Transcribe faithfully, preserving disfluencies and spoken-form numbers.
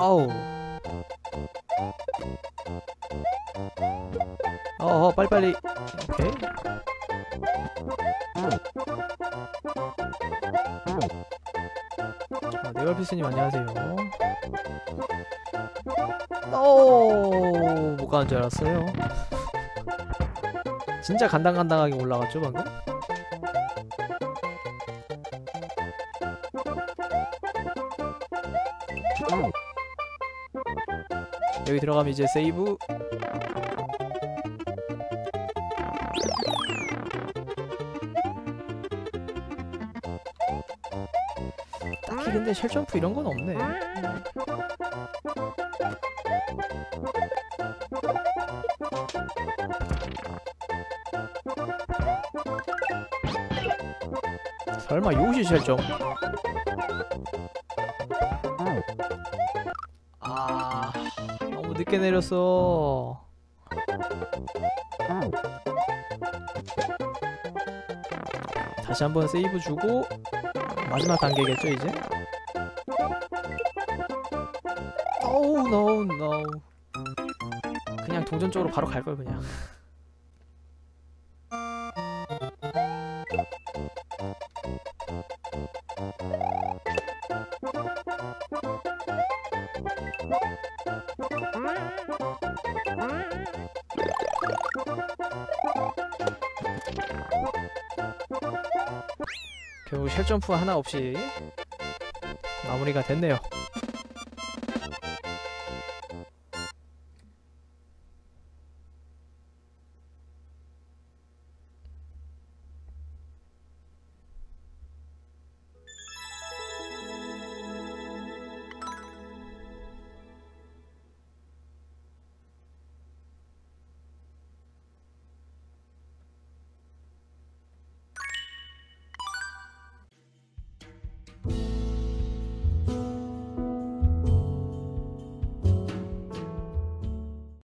아우. 어어, 빨리빨리. 오케이. 아, 네걸피스님 안녕하세요. 오, 못 가는 줄 알았어요. 진짜 간당간당하게 올라갔죠 방금? 여기 들어가면 이제 세이브. 딱히 근데 쉘점프 이런 건 없네. 설마 요시 쉘점? 아, 너무 늦게 내렸어. 다시 한번 세이브 주고 마지막 단계겠죠 이제? 오우 노 노. 그냥 동전 쪽으로 바로 갈걸 그냥. 결국 쉘점프 하나 없이 마무리가 됐네요.